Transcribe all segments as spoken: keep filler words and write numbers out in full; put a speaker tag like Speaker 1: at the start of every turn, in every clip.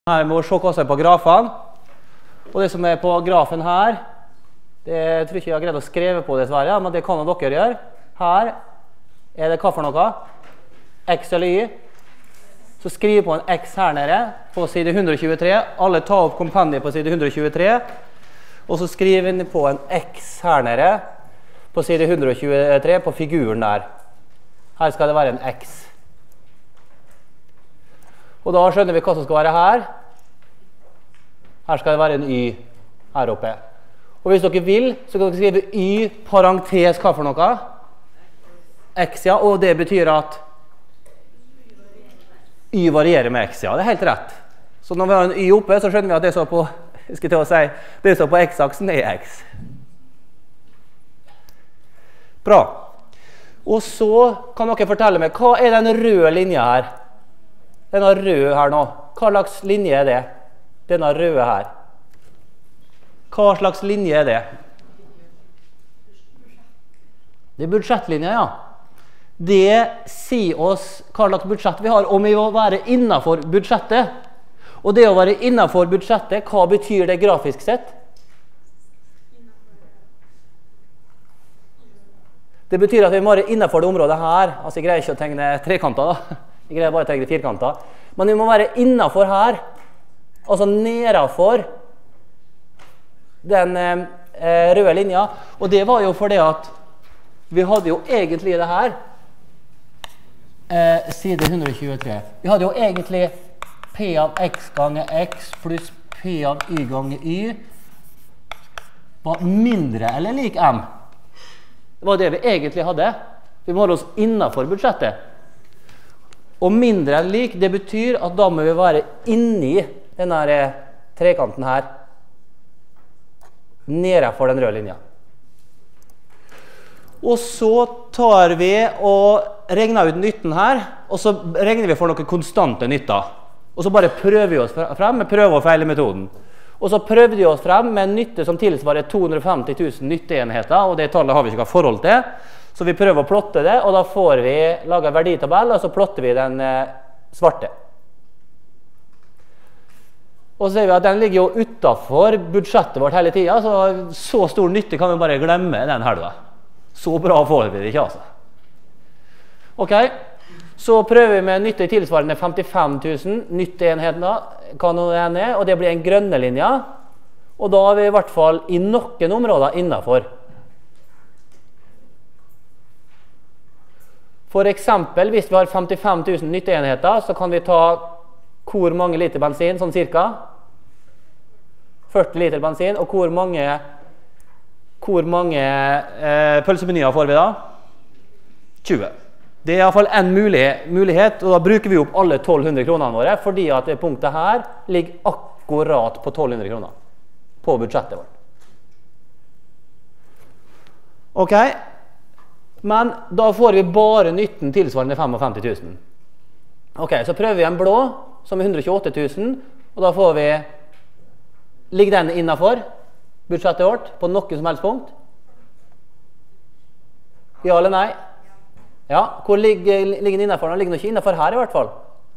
Speaker 1: Her må vi se hva som er på grafene. Og det som er på grafen her, det jeg tror ikke jeg har greid å skrive på dessverre, men det kan dere gjøre. Her er det hva for noe? X eller Y. Så skriv på en X her nede på side hundre tjuetre. Alle tar opp kompendiet på side hundre tjuetre. Og så skriver vi på en X her nede på side hundre tjuetre på figuren der. Her skal det være en X. Og da skjønner vi hva som skal være her. Her skal det være en Y her oppe. Og hvis dere vil, så kan dere skrive Y parentes hva for noe? X, ja. Og det betyr at Y varierer med X, ja. Det er helt rett. Så når vi har en Y oppe, så skjønner vi at det som på, skal jeg til å si, det som på X-aksen er X. Bra. Og så kan dere fortelle meg, hva er den røde linja her? Denne røde her nå. Hva slags linje er det? Denne røde her. Hva slags linje er det? Det er budsjettlinja, ja. Det sier oss hva slags budsjett vi har, om vi må være innenfor budsjettet. Og det å være innenfor budsjettet, hva betyr det grafisk sett? Det betyr at vi må være innenfor det området her. Altså, jeg greier ikke å tegne trekanter da. Jeg greier bare å tegne firkanter. Men vi må være innenfor her. Altså nedenfor den eh, røde linja. Og det var jo fordi at vi hadde jo egentlig det her. Eh, side hundre tjuetre. Vi hadde jo egentlig P av X ganger X pluss P av Y ganger Y var mindre eller lik M. Det var det vi egentlig hadde. Vi må holde oss innenfor budsjettet. Og mindre enn lik, det betyr at da må vi være inni denne trekanten her. Nedenfor den røde linja. Og så tar vi og regner ut nytten her, og så regner vi for noen konstante nytter. Og så bare prøver vi oss frem med prøve- og feile-metoden. Og så prøvde vi oss frem med en nytte som tilsvarer to hundre og femti tusen nytteenheter, og det tallet har vi ikke forhold til. Så vi prøver å plotte det, og da får vi lage en verditabell, og så plotter vi den eh, svarte. Og så ser vi at den ligger jo utenfor budsjettet vårt hele tiden, så så stor nytte kan vi bare glemme den her da. Så bra får vi det ikke, altså. Ok, så prøver vi med nytte tilsvarende femtifem tusen nytteenheter, hva nå det er, og det blir en grønne linje, og da er vi i hvert fall i noen områder innenfor. For eksempel, hvis vi har femtifem tusen nytteenheter, så kan vi ta hvor mange liter bensin, sånn cirka? førti liter bensin, og hvor mange, hvor mange eh, pølsemenyer får vi da? tjue. Det er i hvert fall en mulighet, mulighet, og da bruker vi opp alle tolv hundre kronene våre, fordi at det punktet her ligger akkurat på tolv hundre kroner på budsjettet vårt. Ok? Men da får vi bare nytten tilsvarende femtifem tusen. Ok, så prøver vi en blå, som er hundre og tjueåtte tusen, og da får vi, ligger den innenfor budsjettet vårt, på noen som helst punkt? Ja eller nei? Ja, hvor ligger, ligger den innenfor? Den ligger ikke innenfor her i hvert fall.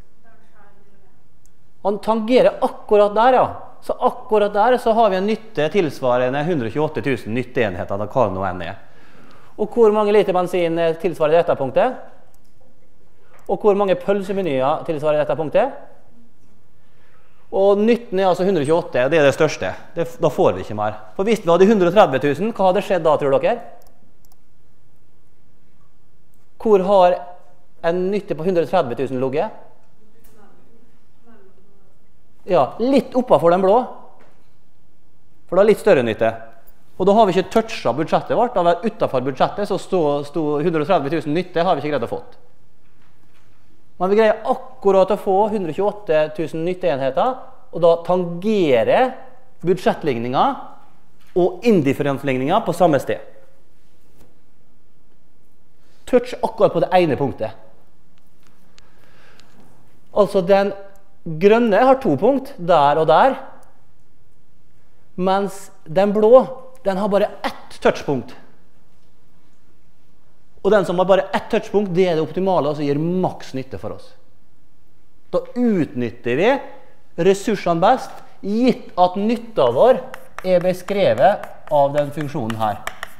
Speaker 1: Han tangerer akkurat der, ja. Så akkurat der så har vi en nytte tilsvarende hundre og tjueåtte tusen nytteenheter, da hva det nå enn er. Og hvor mange liter bensin tilsvarer dette punktet? Og hvor mange pølsemenyer tilsvarer dette punktet? Og nytten er altså hundre og tjueåtte, det er det største. Det, da får vi ikke mer. For hvis vi hadde hundre og tretti tusen, hva hadde skjedd da, tror dere? Hvor har en nytte på hundre og tretti tusen ligget? Ja, litt oppafor den blå. For da er litt større nytte. Og da har vi ikke touchet budsjettet vårt. Da har vi vært utenfor budsjettet, så stod, stod hundre og tretti tusen nytte, har vi ikke greid å få. Men vi greier akkurat å få hundre og tjueåtte tusen nytteenheter, og da tangerer budsjettligninga og indifferensligninga på samme sted. Touch akkurat på det ene punktet. Altså den grønne har to punkt, der og der, mens den blå, den har bare ett touchpunkt. Og den som har bare ett touchpunkt, det er det optimale, og som gir maks nytte for oss. Da utnytter vi ressursene best, gitt at nytta vår er beskrevet av den funksjonen her.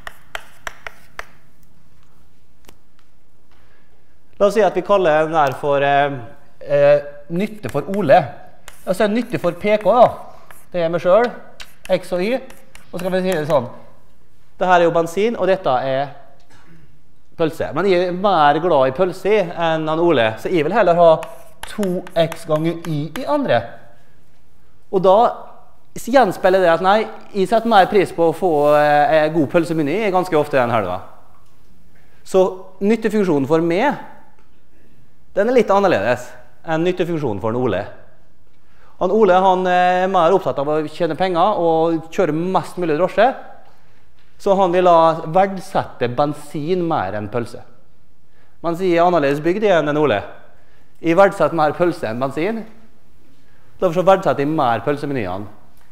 Speaker 1: La oss si at vi kaller den her for eh, eh, nytte for Ole. La oss si nytte for P K da. Det er meg selv, X og Y. Og så skal vi si det sånn. Dette er jo bensin, og dette er pølse. Men jeg er mer glad i pølse enn han Ole, så jeg vil heller ha to x ganger Y i andre. Og da gjenspeiler det at nei, jeg setter mer pris på å få eh, god pølsemeny ganske ofte den helga. Så nyttefunksjonen for meg, den er litt annerledes enn nyttefunksjonen for en Ole. Han Ole han er mer opptatt av å tjene penger og kjøre mest mulig drosje, så han vil ha verdsette bensin mer enn pølse. Man sier annerledes bygd enn en Ole. Jeg verdsetter mer pølse enn bensin, derfor så verdsetter jeg mer pølsemenyene.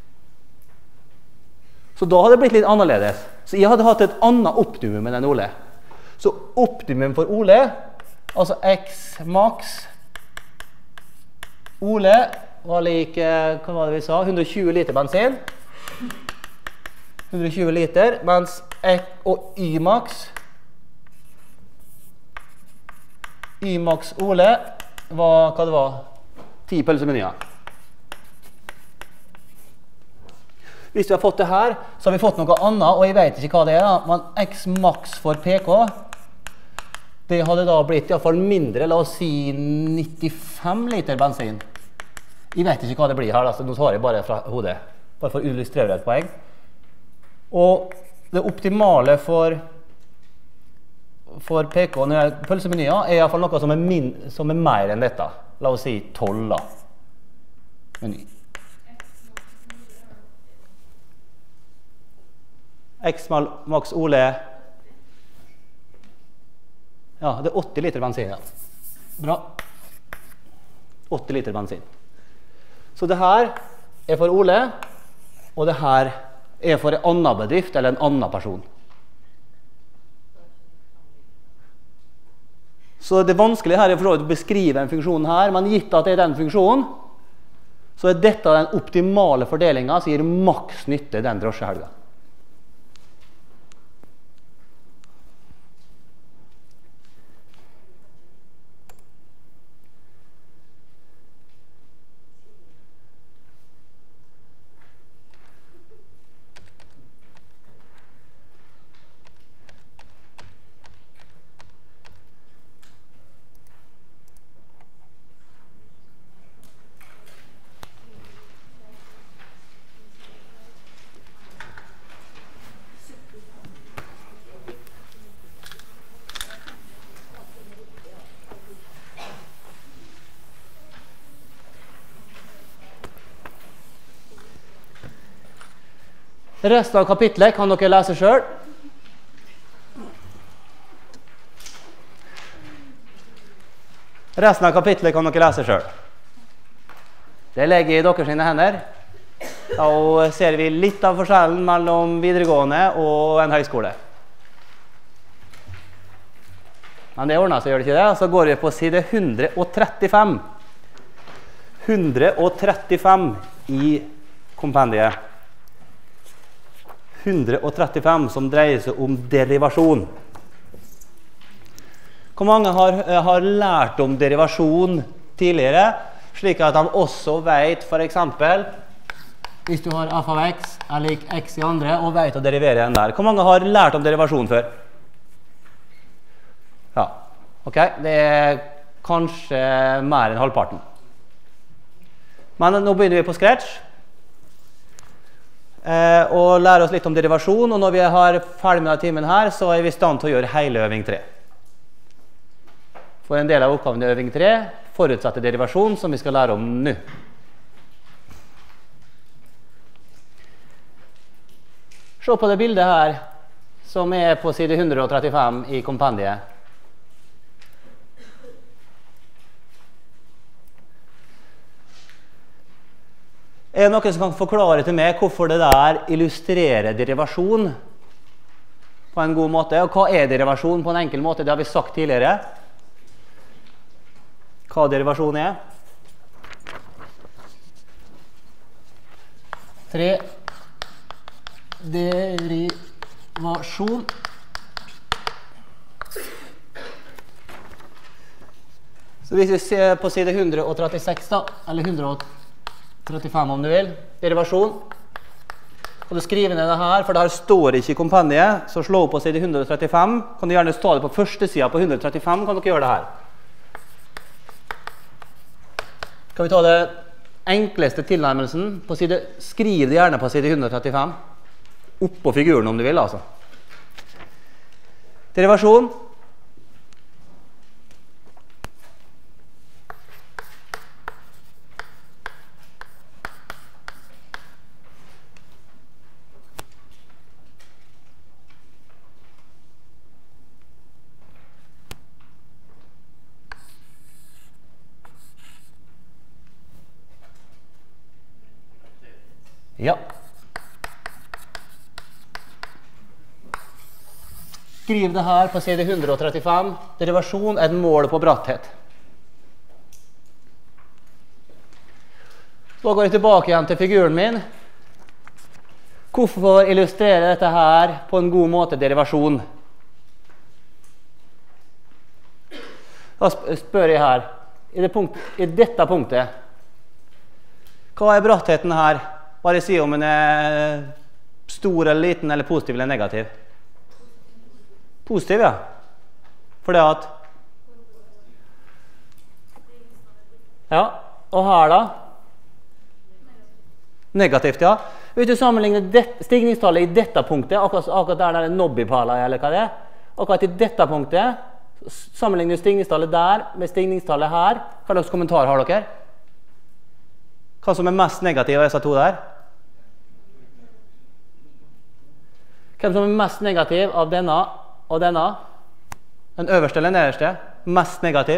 Speaker 1: Så da hadde det blitt litt annerledes. Så jeg hadde hatt et annet optimum enn Ole. Så optimum for Ole, altså x max, Ole var lik, hva var det vi sa, hundre og tjue liter bensin. hundre og tjue liter, mens X og Y max, Y max Ole var, hva det var, ti pølsemenyer. Hvis vi har fått det her, så har vi fått noe annet, og jeg vet ikke hva det er da, men X max for P K, det hadde da blitt i hvert fall mindre, la oss si nittifem liter bensin. Jeg vet ikke hva det blir her, altså, nå tar jeg bare fra hodet, bare for å illustrere et poeng. Og det optimale for, for P K når det er pølsemenyer, er i hvert fall noe som er, min, som er mer enn dette. La oss si tolv da. Meny. X max Ole. Ja, det er åtti liter bensin, ja. Bra. åtti liter bensin. Så det her er for Ole, og det her er for en annen bedrift eller en annen person. Så det vanskelige her er for å beskrive en funksjon her, men gitt at det er den funksjonen, så er dette den optimale fordelingen som gir maks nytte den drosjehelga. Resten av kapitlet kan dere lese selv. Resten av kapitlet kan dere lese selv. Det legger i dere sine hender. Da ser vi litt av forskjellen mellom videregående og en høyskole. Men det ordner seg, gjør det ikke det? Så går vi på side hundre og trettifem. hundre og trettifem i kompendiet. hundre og trettifem som dreier seg om derivasjon. Hvor mange har, har lært om derivasjon tidligere, slik at de også vet, for eksempel, hvis du har f av x er lik x i andre, og vet å derivere den der. Hvor mange har lært om derivasjon før? Ja, ok. Det er kanskje mer enn halvparten. Men nå begynner vi på scratch. Eh, og lære oss litt om derivasjon, og når vi er ferdig med denne timen her, så er vi i stand til å gjøre hele øving tre. For en del av oppgaven i øving tre forutsetter derivasjon, som vi skal lære om nå. Se på det bildet her, som er på side hundre og trettifem i kompendiet. Er det noen som kan forklare til meg hvorfor det der illustrerer derivasjon på en god måte? Og hva er derivasjon på en enkel måte? Det har vi sagt tidligere. Hva derivasjon er? tre derivasjon Så hvis vi ser på side hundre og trettiseks da, eller hundre og trettifem om du vil, derivasjon, kan du skrive ned det her, for det her står ikke i kompendiet, så slå opp på side hundre og trettifem, kan du gjerne stå det på første siden på hundre og trettifem, kan dere gjøre det her. Kan vi ta det enkleste tilnærmelsen på side, skriv det gjerne på side hundre og trettifem, opp på figuren om du vil altså. Derivasjon. Ja. Skriv det her på side hundre og trettifem. Derivasjon er et mål på bratthet. Så går jeg tilbake igjen til figuren min. Hvorfor illustrere dette her på en god måte derivasjon? Da spør jeg her, i, det punkt, i dette punktet, hva er brattheten her? Bare si om den er stor eller liten, eller positiv eller negativ. Positiv, ja. For det at... Ja, og her da? Negativt, ja. Hvis du sammenligner det, stigningstallet i dette punktet, akkurat, akkurat der det er nobbypala, eller hva det er, akkurat i dette punktet, sammenligner du stigningstallet der med stigningstallet her. Hva slags kommentar har dere? Hva som er mest negativ av disse to der? Hvem som er mest negativ av denne og denne? Den øverste eller nederste? Mest negativ?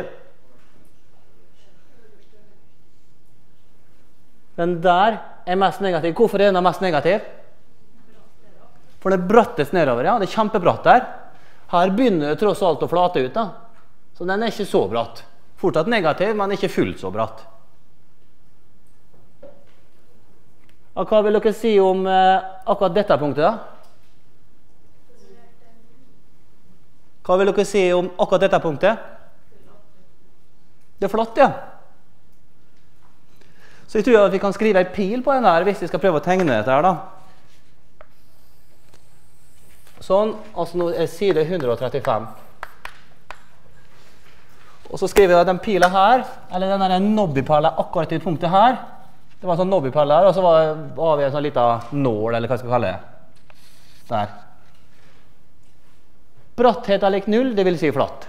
Speaker 1: Den der er mest negativ. Hvorfor er den mest negativ? For det brattes nedover, ja. Det er kjempebratt der. Her begynner det tross alt å flate ut, da. Så den er ikke så bratt. Fortsatt negativ, men ikke fullt så bratt. Og hva vil dere si om eh, akkurat dette punktet, da? Hva vil dere si om akkurat dette punktet? Det er flatt, ja. Så jeg tror at vi kan skrive en pil på den her, hvis vi skal prøve å tegne dette her, da. Sånn, altså nå er side hundre og trettifem. Og så skriver jeg den pila her, eller den der nobbypalla akkurat i punktet her. Det var en sånn nobbypalla her, og så var, var vi en sånn liten nål, eller hva jeg skal kalle det. Der. Bratthet er lik null, det vil si flatt.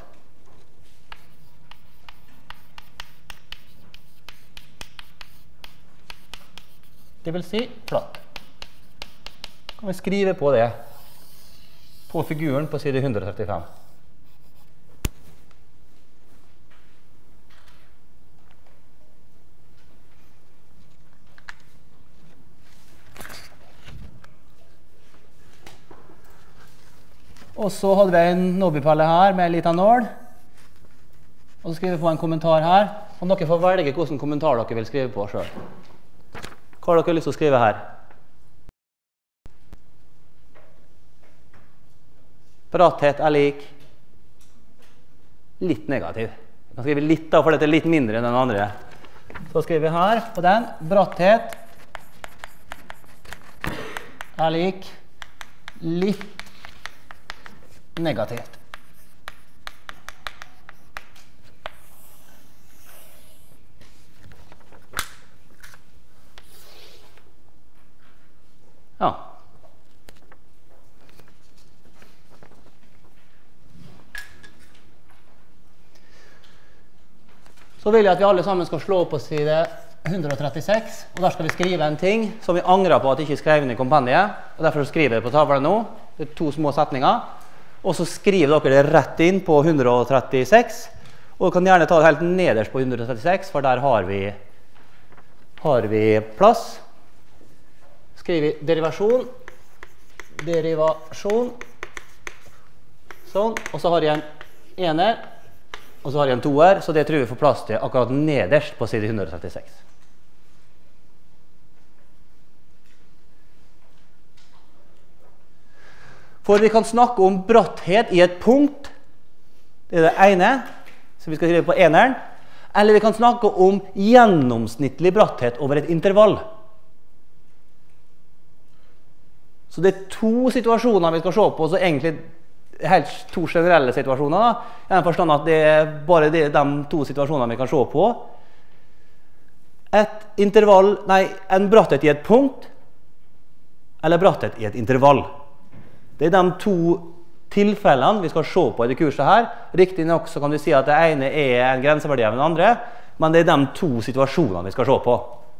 Speaker 1: Det vil si flatt. Kan vi skrive på det på figuren på side hundre og trettifem. Og så hadde vi en nobbypalle her med en liten nål. Og så skriver vi på en kommentar her. Og dere får velge hvilken kommentar dere vil skrive på selv. Hva har dere lyst til å skrive her? Bratthet er lik litt negativ. Jeg kan skrive litt da, for dette er litt mindre enn den andre. Så skriver vi her på den. Bratthet er lik litt negativt. Ja. Så vil jeg at vi alle sammen skal slå opp på side hundre og trettiseks, og der skal vi skrive en ting som vi angrer på at ikke skrev inn i kompendiet, og derfor skriver jeg på tavlen nå. Det er to små setninger. Og så skriver dere det rett inn på hundre og trettiseks, og kan gjerne ta det helt nederst på hundre og trettiseks, for der har vi, har vi plass. Skriver derivasjon, derivasjon, sånn, og så har jeg en ener, og så har jeg en toer, så det tror vi får plass til akkurat nederst på side hundre og trettiseks. For vi kan snakke om bratthet i et punkt, det er det ene, som vi skal skrive på eneren, eller vi kan snakke om gjennomsnittlig bratthet over et intervall. Så det er to situasjoner vi skal se på, så egentlig helt to generelle situasjoner. Da. Jeg forstår at det er bare de, de to situasjonene vi kan se på. Et intervall, nei, en bratthet i et punkt, eller bratthet i et intervall. Det er de to tilfellene vi skal se på i det kurset her. Riktig nok så kan vi si at det ene er en grenseverdi av den andre, men det er de to situasjonene vi skal se på.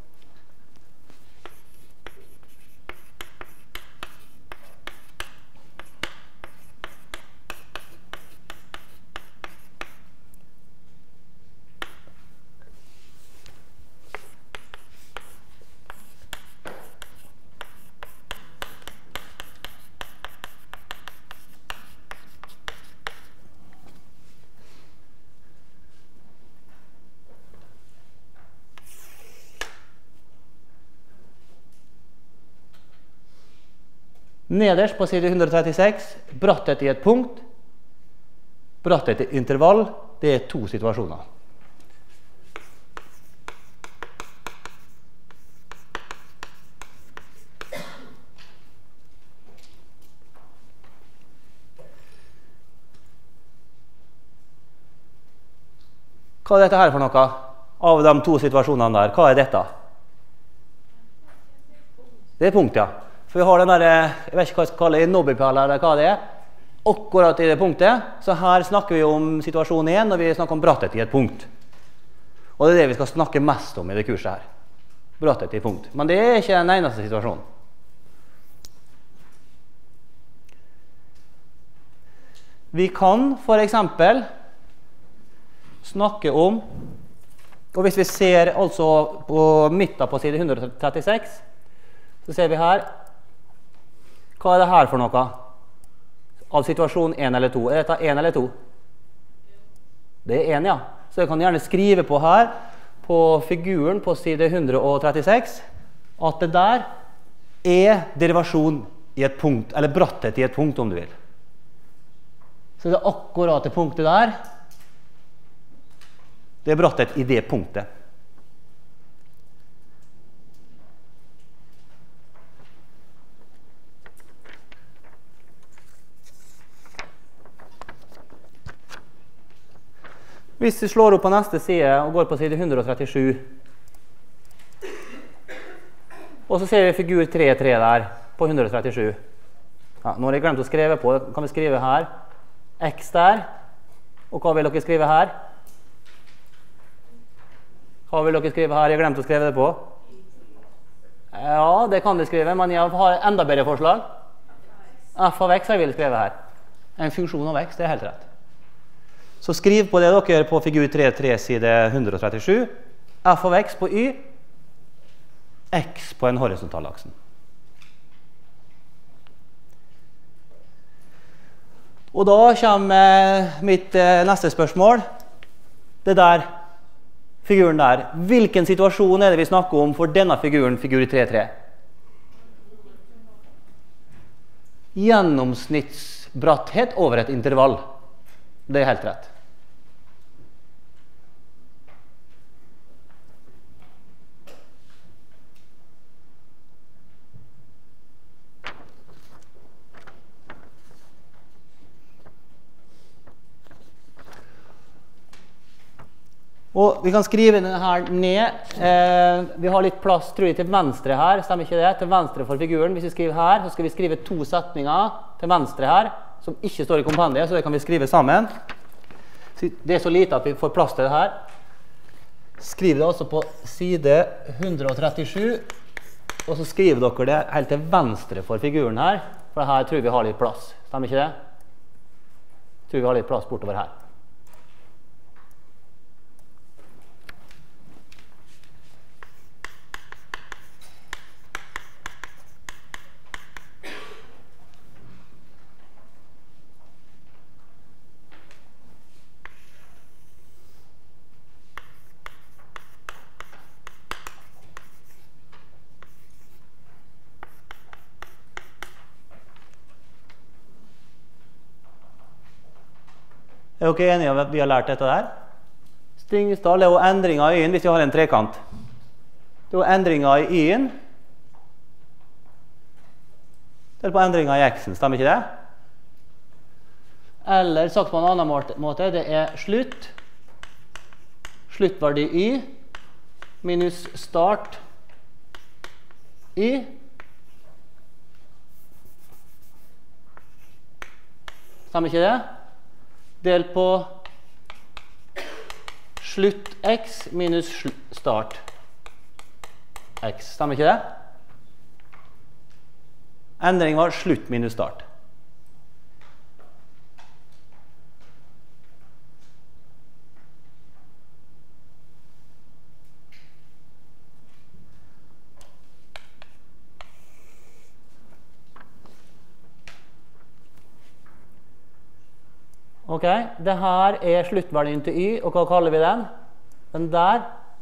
Speaker 1: Nederst på side hundre trettiseks, bratthet i et punkt, bratthet i intervall, det er to situasjoner. Hva er dette her for noe? Av de to situasjonene der, hva er dette? Det er punkt, ja. For vi har den der, jeg vet ikke hva jeg skal kalle det, Nobelpall eller hva det er, akkurat i det punktet. Så her snakker vi om situasjon én, når vi snakker om bratthet i et punkt. Og det er det vi skal snakke mest om i det kurset her. Bratthet i punkt. Men det er ikke den eneste situasjonen. Vi kan for eksempel snakke om, og hvis vi ser altså på midten på side hundre trettiseks, så ser vi her, hva er det her for noe? Av situasjon én eller to. Er dette én eller to? Det er én, ja. Så jeg kan gjerne skrive på her, på figuren på side hundre trettiseks, at det der er derivasjon i et punkt, eller bratthet i et punkt om du vil. Så det er akkurat det punktet der. Det er bratthet i det punktet. Hvis vi slår opp på neste side og går på side hundre trettisju, og så ser vi figur tre tre der på hundre trettisju. Ja, nå har jeg glemt å skrive på, kan vi skrive her, x der, og hva vil dere skrive her? Hva vil dere skrive her? Jeg har glemt å skrive det på. Ja, det kan vi skrive, men jeg har enda bedre forslag. F av x jeg vil skrive her. En funksjon av x, det er helt rett. Så skriv på det dere på figur tre tre side hundre trettisju. F av x på y, x på en horisontalaksen. Og da kommer mitt neste spørsmål. Det der, figuren der. Hvilken situasjon er det vi snakker om for denne figuren, figur tre tre? Gjennomsnittsbratthet over et intervall. Det er helt rett. Og vi kan skrive denne her ned. Eh, vi har litt plass, tror jeg, til venstre her. Stemmer ikke det? Til venstre for figuren. Hvis vi skriver her, så skal vi skrive to setninger til venstre her, som ikke står i kompendiet, så det kan vi skrive sammen. Det er så lite at vi får plass til det her. Skriv det altså på side hundre trettisju, og så skriver dere det helt til venstre for figuren her, for her tror vi har litt plass. Stemmer ikke det? Tror vi har litt plass bortover her. Er dere enige om at vi har lært dette der? Stigningstall er jo endringer i y-en hvis vi har en trekant. Det er jo endringer i y-en. Det er på endringer i x-en, stemmer ikke det? Eller sagt på en annen måte, det er slutt. Sluttverdi y minus start y. Stemmer ikke det? Del på slutt x minus start x. Stemmer ikke det? Endring var slutt minus start. Ok, det her er sluttverdien til y, og hva kaller vi den? Den der.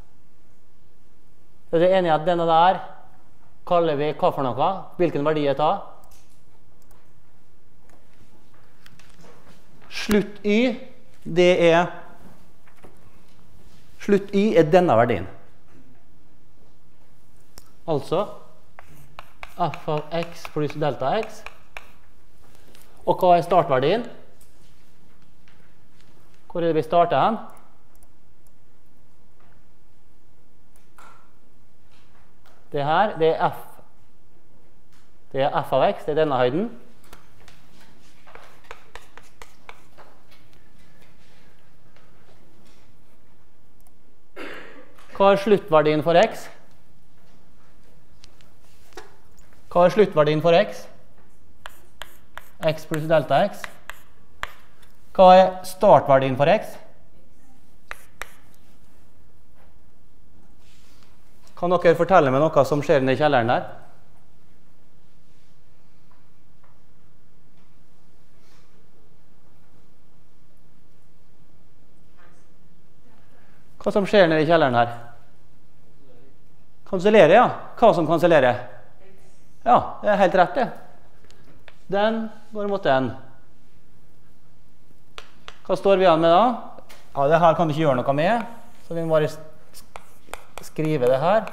Speaker 1: Er dere enige at denne der kaller vi hva for noe? Hvilken verdi er det? Slutt y, det er slutt y er denne verdien. Altså f av x pluss delta x. Og hva er startverdien? Hvor er det vi starter hen? Det her, det er f. Det er f av x, det er denne høyden. Hva er sluttverdien for x? Hva er sluttverdien for x? X pluss delta x. Hva er startverdien for x? Kan dere fortelle meg noe som skjer i kjelleren der? Hva som skjer i kjelleren her? Kansellere, ja. Hva som kansellerer? Ja, det er helt rett det. Den går mot den. Hva står vi an med da? Ja, det her kan vi ikke gjøre noe med, så vi må bare skrive det her.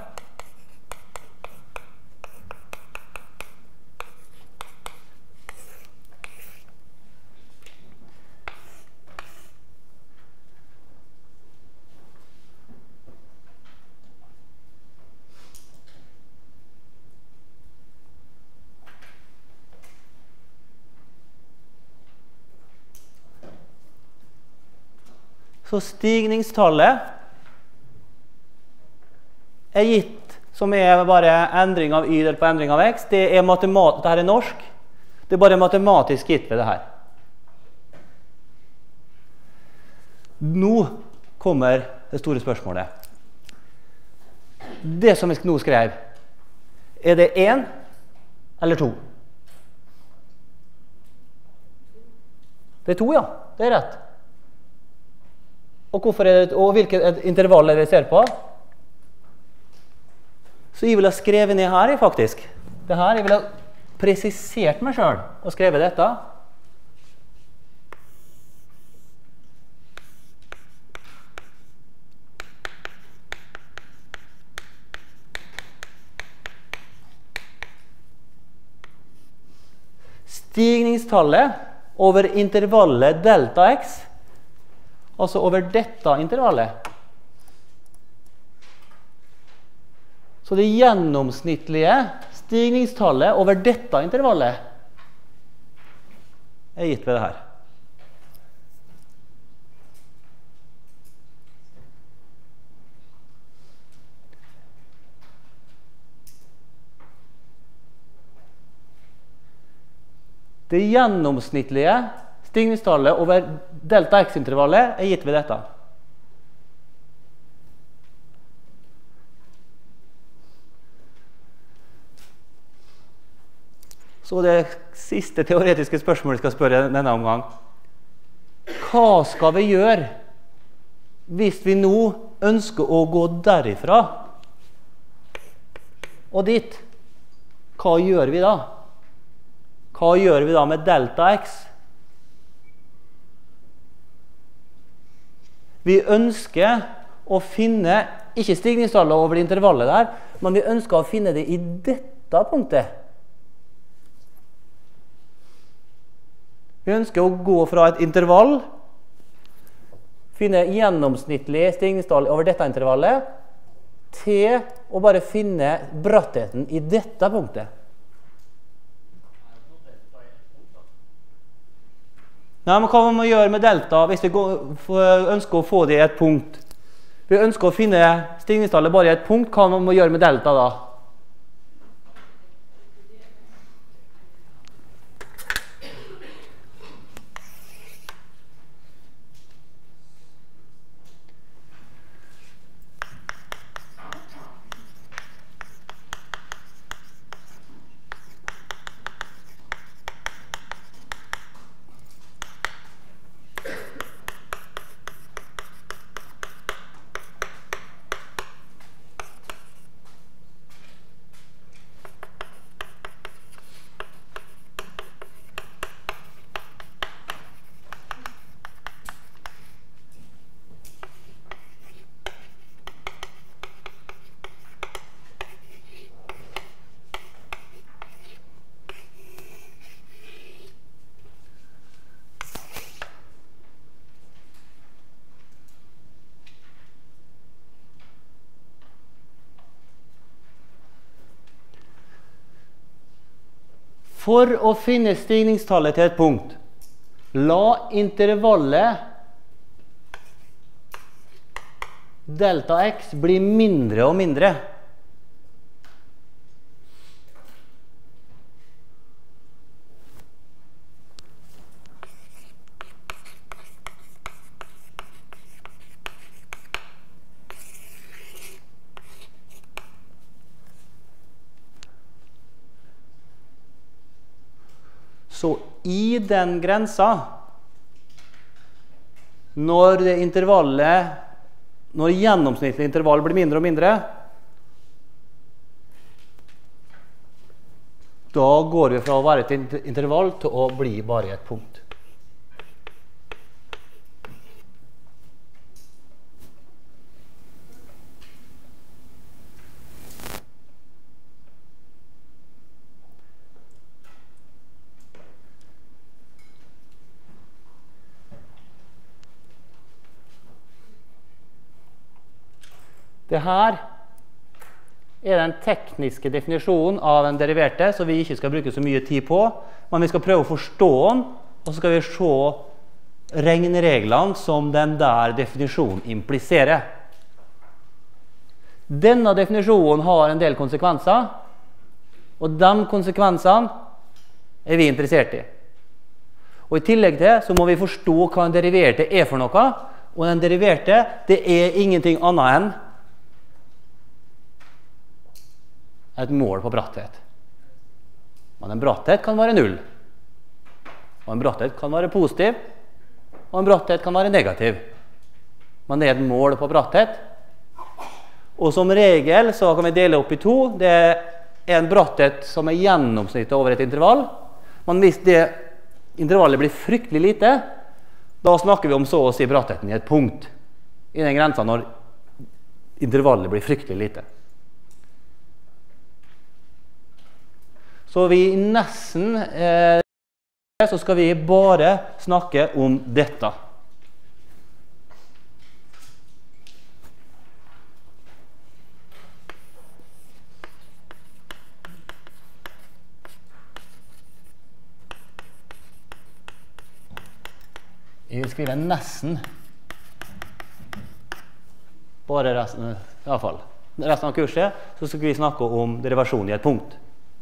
Speaker 1: Så stigningstallet er gitt, som er bare endring av y delt på endring av x. Det er matematisk, dette er norsk. Det er bare matematisk gitt ved det her. Nå kommer det store spørsmålet. Det som jeg nå skrev, er det én eller to? Det er to, ja. Det er rett. Og, hvorfor er det, og hvilket intervall er det jeg ser på? Så jeg vil ha skrevet ned her, faktisk. Det her, jeg vil ha presisert meg selv og skrevet dette. Stigningstallet over intervallet delta x, altså over dette intervallet. Så det gjennomsnittlige stigningstallet over dette intervallet er gitt ved det her. Det gjennomsnittlige stigningstallet over delta x-intervallet er gitt ved dette. Så det siste teoretiske spørsmålet jeg skal spørre denne omgang. Hva skal vi gjøre hvis vi nå ønsker å gå derifra og dit? Hva gjør vi da? Hva gjør vi da med delta x? Vi ønsker å finne, ikke stigningstallet over det intervallet der, men vi ønsker å finne det i dette punktet. Vi ønsker å gå fra et intervall, finne gjennomsnittlig stigningstall over dette intervallet, til å bare finne brattheten i dette punktet. Nei, men hva må vi gjøre med delta hvis vi ønsker å få det i et punkt? Vi ønsker å finne stigningstallet bare i et punkt. Hva må vi gjøre med delta da? For å finne stigningstallet til et punkt, la intervallet delta x bli mindre og mindre. Så i den grensa, når det intervallet, når gjennomsnittlig intervall blir mindre og mindre, da går vi fra å være et intervall til å bli bare et punkt. Det her er den tekniske definisjonen av en deriverte, som vi ikke skal bruke så mye tid på, men vi skal prøve å forstå den, og så skal vi se regnereglene som den der definisjonen impliserer. Denne definisjonen har en del konsekvenser, og de konsekvensene er vi interessert i. Og i tillegg til så må vi forstå hva en deriverte er for noe, og en deriverte, det er ingenting annet enn et mål på bratthet. Men en bratthet kan være null. Og en bratthet kan være positiv. Og en bratthet kan være negativ. Men det er et mål på bratthet. Og som regel så kan vi dele opp i to. Det er en bratthet som er gjennomsnittet over et intervall. Men hvis det intervallet blir fryktelig lite, da snakker vi om så å si brattheten i et punkt. I den grensa når intervallet blir fryktelig lite. Så vi nesten, eh, så skal vi bare snakke om dette. Jeg vil skrive nesten. Bare resten, i hvert fall. Resten av kurset, så skal vi snakke om derivasjon i et punkt.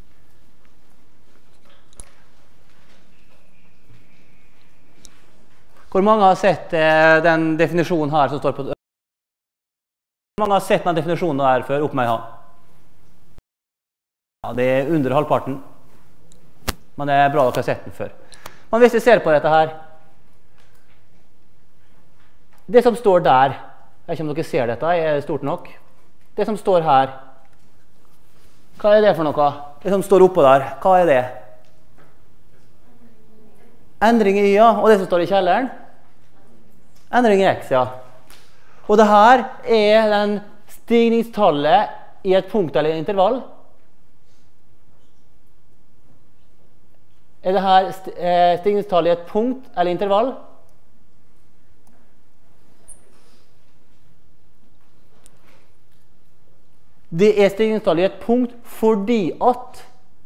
Speaker 1: Hvor mange har sett eh, den definisjonen her som står på... Hvor mange har sett den definisjonen her før? Opp med en hånd. Ja, det er under halvparten. Men det er bra dere har sett den før. Men hvis vi ser på dette her. Det som står der, jeg vet ikke om dere ser dette, er det stort nok? Det som står her, hva er det for noe? Det som står oppå der, hva er det? Endring i y, ja, og det som står i kjelleren? Endring i x, ja. Og det her er den stigningstallet i et punkt eller intervall. Er det her stigningstallet i et punkt eller intervall? Det er stigningstallet i et punkt fordi at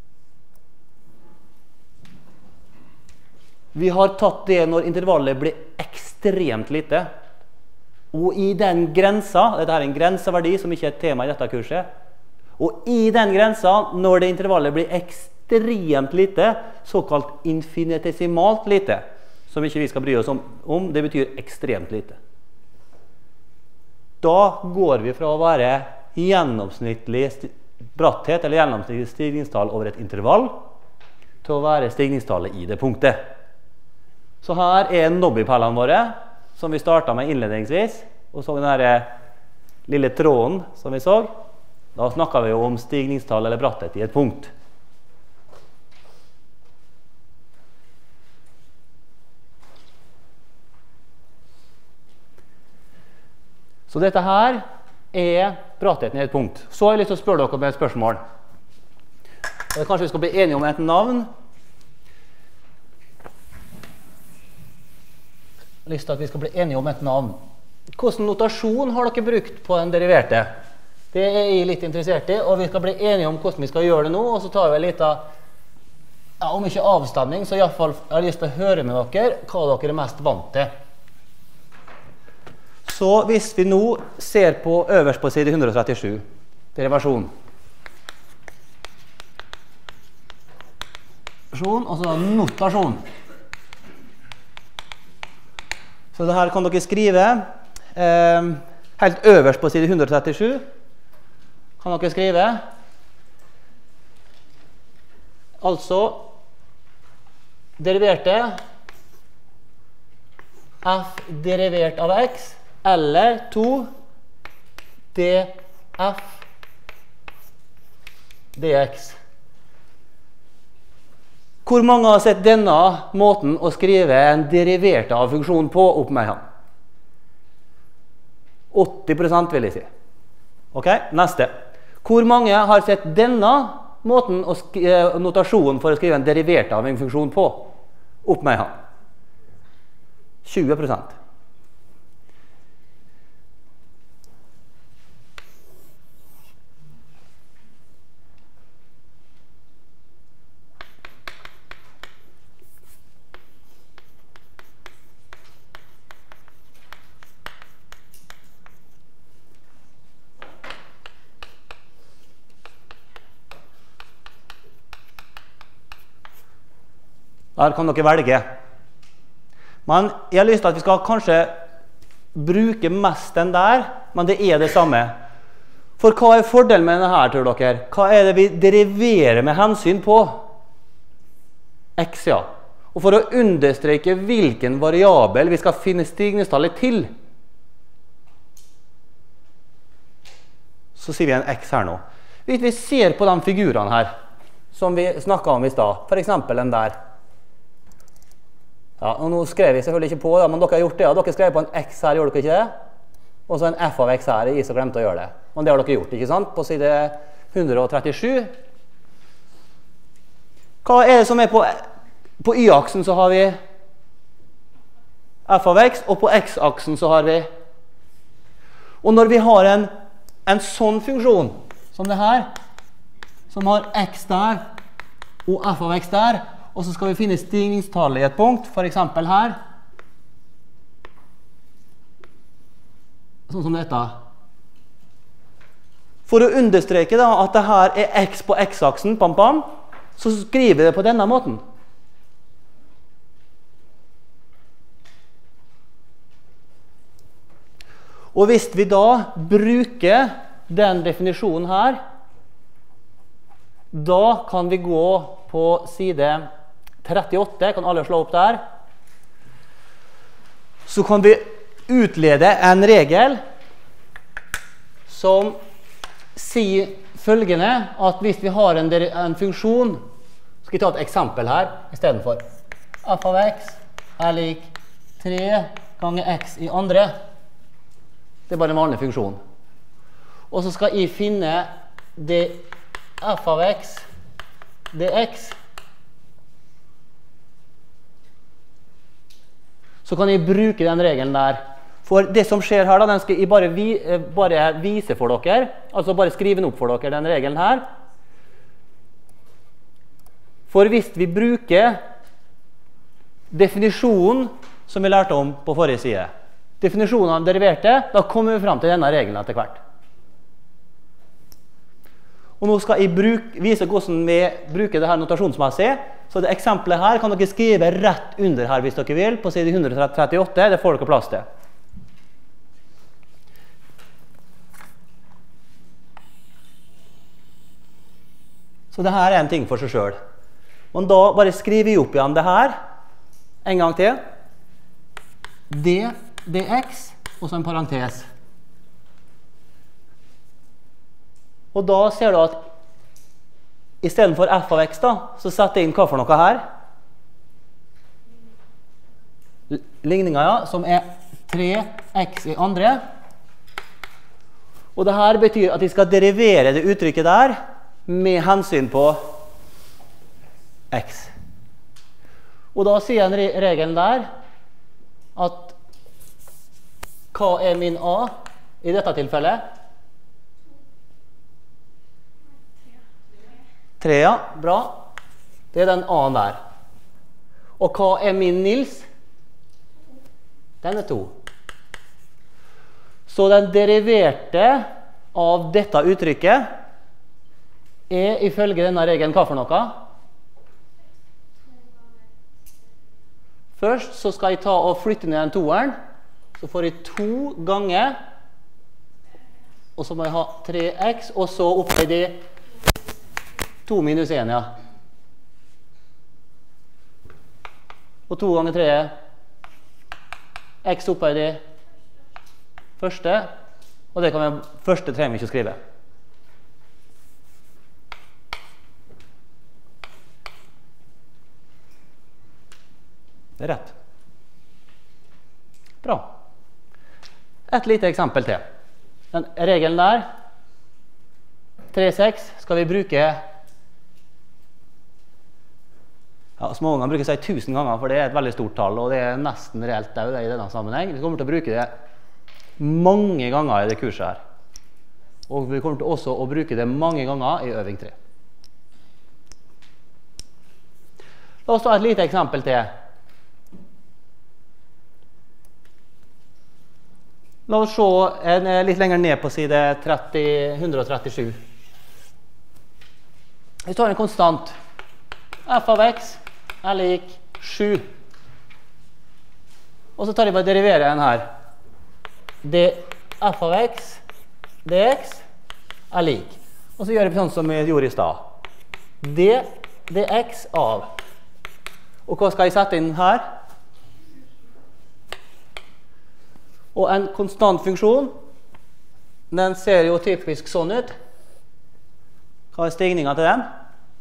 Speaker 1: vi har tatt det når intervallet blir ekstremt lite. Og i den grensa, dette er en grenseverdi som ikke er et tema i dette kurset, og i den grensa, når det intervallet blir ekstremt lite, såkalt infinitesimalt lite, som ikke vi skal bry oss om, om det betyr ekstremt lite. Da går vi fra å være gjennomsnittlig bratthet, eller gjennomsnittlig stigningstall over et intervall, til å være stigningstallet i det punktet. Så her er nobbypellene våre, som vi startet med innledningsvis, og så den der lille tråden som vi så. Da snakket vi jo om stigningstall eller bratthet i et punkt. Så dette her er brattheten i et punkt. Så har jeg lyst til å spørre dere om et spørsmål. Kanskje vi skal bli enige om et navn. Jeg har lyst til at vi skal bli enige om et navn. Hvilken notasjon har dere brukt på den deriverte? Det er jeg litt interessert i, og vi skal bli enige om hvordan vi skal gjøre det nå, og så tar vi litt av, ja, om ikke avstemning, så i hvert fall jeg har lyst til å høre med dere hva dere er mest vant til. Så hvis vi nå ser på øverst på side hundre og trettisju, derivasjon. Og så notasjon. Så det her kan dere skrive eh, helt øverst på side hundre og trettisju. Kan dere skrive altså deriverte f derivert av x eller to df dx. Hvor mange har sett denne måten å skrive en derivert av funksjon på opp med han? åtti prosent vil jeg si. Ok, neste. Hvor mange har sett denne måten å skrive, notasjonen for å skrive en derivert av en funksjon på opp med han? tjue prosent. Der kan dere velge. Men jeg har lyst til at vi skal kanskje bruke mest den der, men det er det samme. For hva er fordelen med denne her, tror dere? Hva er det vi deriverer med hensyn på? X, ja. Og for å understreke hvilken variabel vi skal finne stigningstallet til, så sier vi en X her nå. Hvis vi ser på de figurene her, som vi snakket om i stad, for eksempel den der. Ja, og nå skrev jeg selvfølgelig ikke på det, men dere har gjort det. Dere skrev på en X her, gjorde dere ikke det? Og så en F av X her, jeg så glemte å gjøre det. Men det har dere gjort, ikke sant? På side hundre og trettisju. Hva er det som er på, på Y-aksen så har vi F av X, og på X-aksen så har vi. Og når vi har en, en sånn funksjon, som det her, som har X der, og F av X der, og så skal vi finne stigningstallet i et punkt, for eksempel her. Sånn som dette. For å understreke da at det her er X på X-aksen, pam, pam, så skriver vi det på denne måten. Og hvis vi da bruker den definisjonen her, da kan vi gå på side trettiåtte, kan alle slå opp der. Så kan vi utlede en regel som sier følgende, at hvis vi har en, en funksjon, skal jeg ta et eksempel her i stedet for. F av x er lik tre ganger x i andre. Det er bare en vanlig funksjon. Og så skal jeg finne det f av x, dx. Så kan jeg bruke den regelen der. For det som skjer her, da, den skal jeg bare, vi, bare vise for dere, altså bare skrive den opp for dere, den regelen her. For hvis vi bruker definisjonen som vi lærte om på forrige side, definisjonen av deriverte, da kommer vi frem til denne regelen etter hvert. Og nå skal jeg bruke, vise hvordan vi bruker det her notasjonsmessig. Så det eksempelet her kan dere skrive rett under her hvis dere vil, på side ett hundre trettiåtte. Det får dere plass til. Så det her er en ting for seg selv. Og da bare skriver vi opp igjen det her. En gang til. D, dx, og så en parentes. Og da ser du at i stedet for f av x da, så setter jeg inn hva for noe her? Ligningen, ja, som er tre x i andre. Og det her betyr at jeg skal derivere det uttrykket der med hensyn på x. Og da sier den regelen der at hva er min a i dette tilfellet? tre, ja. Bra. Det er den a-en der. Og hva er min Nils? Den er to. Så den deriverte av dette uttrykket er ifølge denne regelen hva for noe? Først så skal jeg ta og flytte ned den toeren. Så får jeg to ganger. Og så må jeg ha tre x, og så opphøy de to minus en, ja. Og to ganger tre x opphøyd i første, og det kan vi første trenger vi ikke å skrive. Det er rett. Bra. Et lite eksempel til. Den regelen der, tre seks, skal vi bruke. Ja, små ganger bruker jeg tusen ganger, for det er et veldig stort tall, og det er nesten reelt det i denne sammenheng. Vi kommer til å bruke det mange ganger i det kurset her. Og vi kommer til også å bruke det mange ganger i øving tre. La oss ta et lite eksempel til. La oss se en, litt lenger ned på side tretti, ett hundre trettisju. Vi tar en konstant. F av x er lik sju. Og så tar jeg bare derivere den her. Det f av x, dx, er lik. Og så gjør jeg sånn som vi gjorde i stad. D, dx av. Og hva skal jeg sette inn her? Og en konstant funksjon, den ser jo typisk sånn ut. Hva er stigningen til den?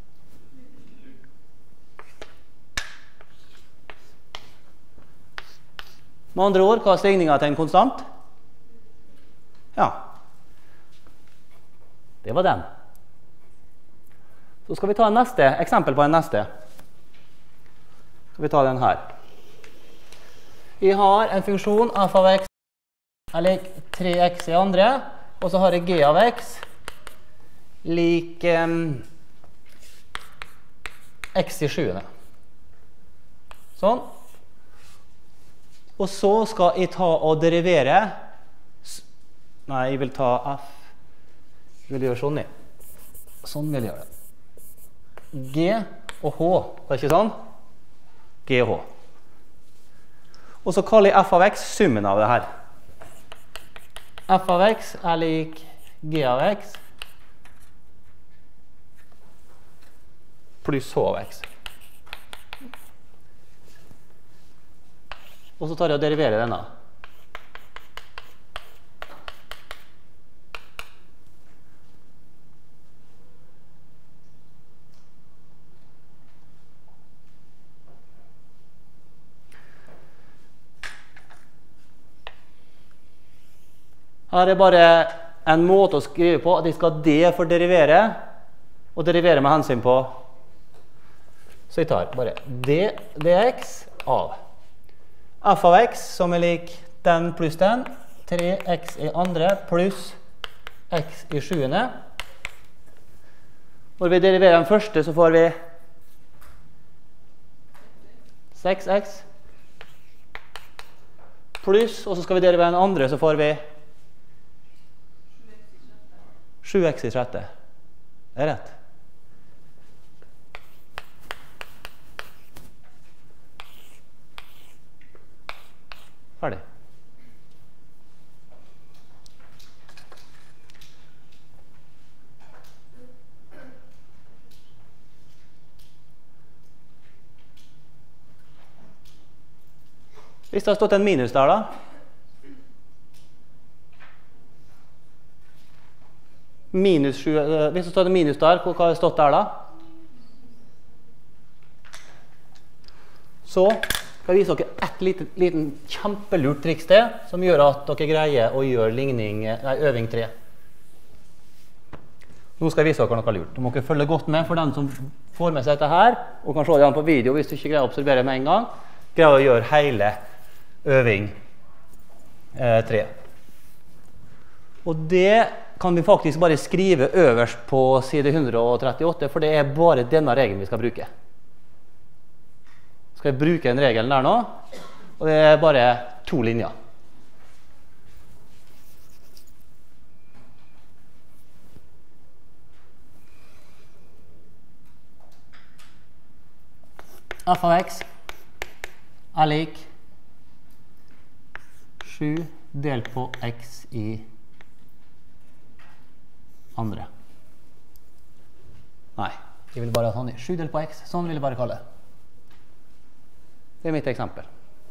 Speaker 1: Med andre ord, hva er stigningen til en konstant? Ja. Det var den. Så skal vi ta en neste, eksempel på en neste. Skal vi ta den her. Vi har en funksjon f av x er lik tre x i andre, og så har jeg g av x lik um, x i sjuende. Sånn. Og så skal jeg ta og derivere. Nei, jeg vil ta f. Jeg vil gjøre sånn i. Sånn vil jeg gjøre det. G og h. Det er ikke sånn? G og h. Og så kaller jeg f av x summen av det her. F av x er lik g av x pluss h av x. Og så tar jeg og deriverer denne. Her er bare en måte å skrive på at jeg skal D for derivere, og derivere med hensyn på. Så jeg tar bare D, dx av f av x, som er lik den pluss den, tre x i andre pluss x i sjuende. Når vi deriverer den første, så får vi seks x pluss, og så skal vi derivere den andre, så får vi sju x i sjette. Det er rett. Ferdig. Hvis det har stått en minus der da, minus sju, hvis det har stått en minus der, hva har det stått der da? Så skal jeg vise dere et liten, liten kjempelurt triks til, som gjør at dere greier å gjøre ligning, nei, øving tre. Nå skal jeg vise dere noe lurt. Nå må dere følge godt med for den som får med seg dette her, og kan se det på video hvis du ikke greier å observere med en gang. Greier å gjøre hele øving eh, tre. Og det kan vi faktisk bare skrive øverst på side hundre og trettiåtte, for det er bare denne regelen vi skal bruke. Skal vi bruke den regelen der nå, og det er bare to linjer. F av x er lik sju delt på x i andre. Nei, jeg vil bare ha sånn i sju delt på x, sånn vil jeg bare kalle det. Det er mitt eksempel.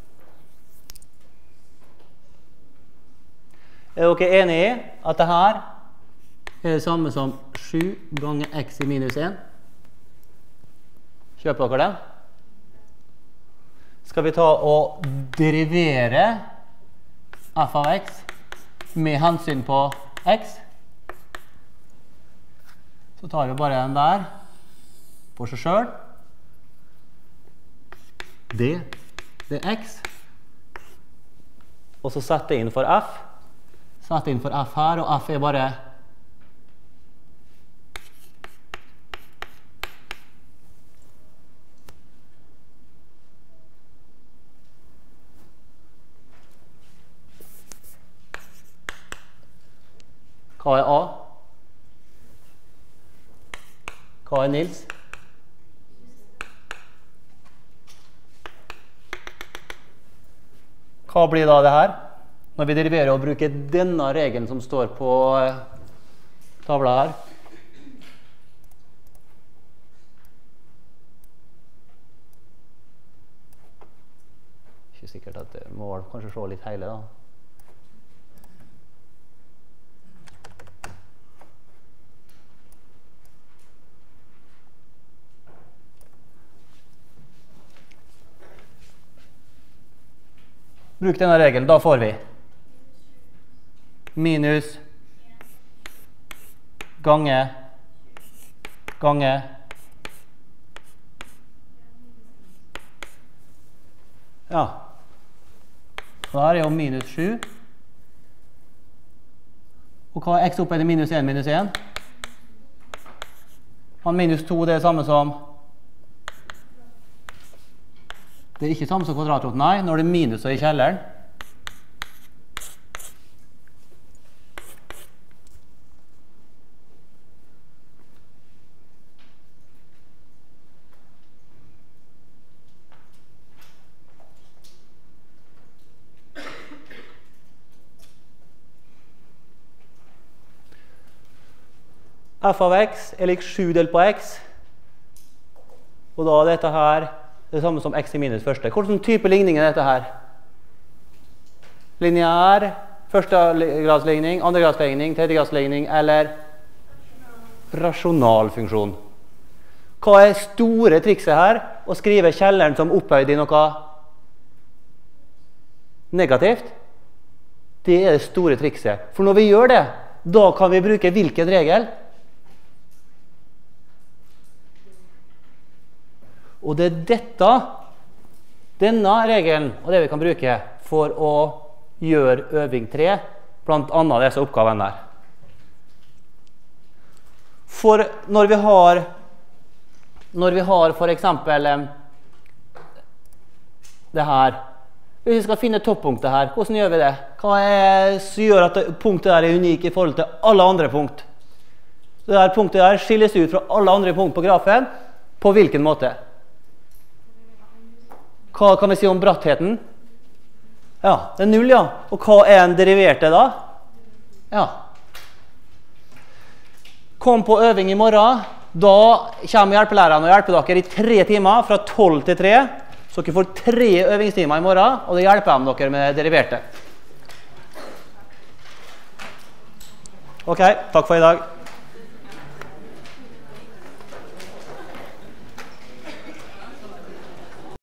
Speaker 1: Er dere enige i at det her er det samme som sju ganger x i minus en? Kjøper dere det? Skal vi ta og derivere f av x med hensyn på x? Så tar vi bare den der for seg selv. D, det er x. Og så setter jeg inn for f. Setter inn for f her, og f er bare Hva er A? Hva er Nils? Hva blir da det her? Når vi deriverer og bruker denne regelen som står på tavla her. Ikke sikkert at det må kanskje se litt hele da. Bruk denne regelen, da får vi minus gange gange ja. Og her er jo minus sju. Og hva er x oppe i det minus en minus en? Han minus to, det er det samme som det er ikke samme som kvadratroten, nei, når det er minus i kjelleren. F av x er lik sju delt på x, og da er dette her det er samme som x i minus første. Hvilken type ligning er dette her? Lineær, førstegradsligning, andregradsligning, tredjegradsligning, eller rasjonalfunksjon. Hva er store trikset her? Å skrive kjelleren som opphøyd i noe negativt? Det er det store trikset. For når vi gjør det, da kan vi bruke hvilken regel? Og det er dette, denne regelen, og det vi kan bruke for å gjøre øving tre, blant annet disse oppgavene der. For når vi har, når vi har for eksempel det her, hvis vi skal finne toppunktet her, hvordan gjør vi det? Hva er det som gjør at punktet der er unik i forhold til alle andre punkt? Det her punktet der skilles ut fra alle andre punkt på grafen. På hvilken måte? Hva kan vi si om brattheten? Ja, det er null, ja. Og hva er en deriverte da? Ja. Kom på øving i morgen. Da kommer hjelpelærerne og hjelper dere i tre timer, fra tolv til tre. Så dere får tre øvingstimer i morgen, og det hjelper dem dere med deriverte. Ok, takk for i dag.